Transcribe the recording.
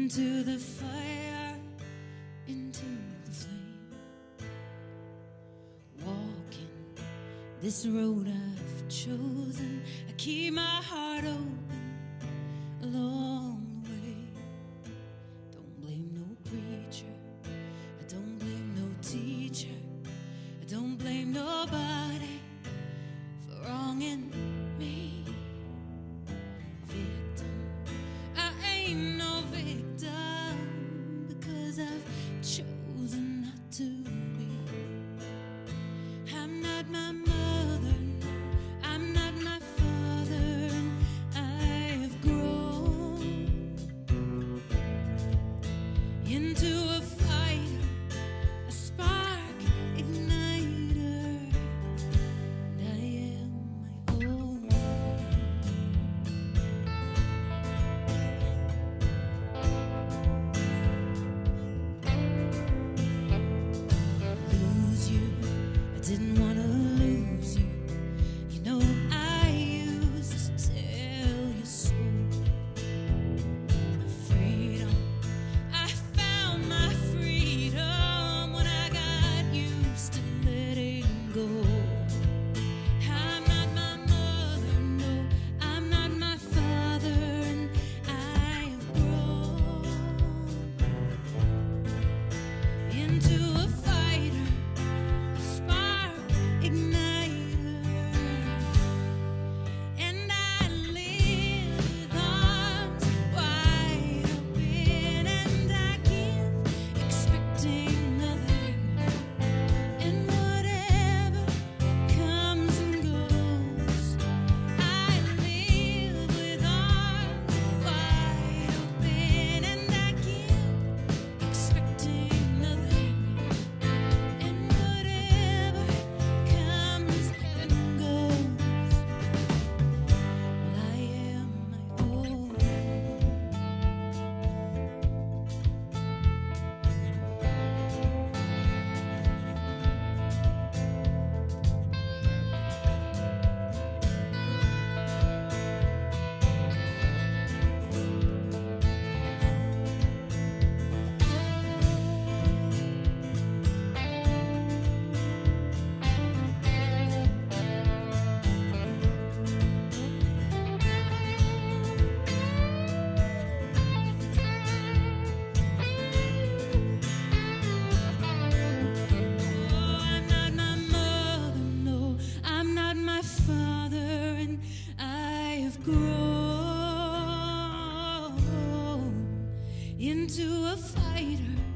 into the fire, into the flame. Walking this road I've chosen, I keep my heart open along the way. Don't blame no preacher, I don't blame no teacher, I don't blame nobody for wronging me. No victim, because I've chosen not to be. I'm not my mother, no, I'm not my father, and I have grown into a fighter, a spark igniter, and I am my own. Didn't want to lose you. You know I used to tell you so. My freedom, I found my freedom when I got used to letting go. I'm not my mother, no, I'm not my father, and I have grown into a fighter, igniter, and I live with arms wide open, and I give, expecting nothing, and whatever comes and goes. I live with arms wide open, and I give, expecting nothing, and whatever comes and goes. Well, I am my own. Father, and I have grown into a fighter,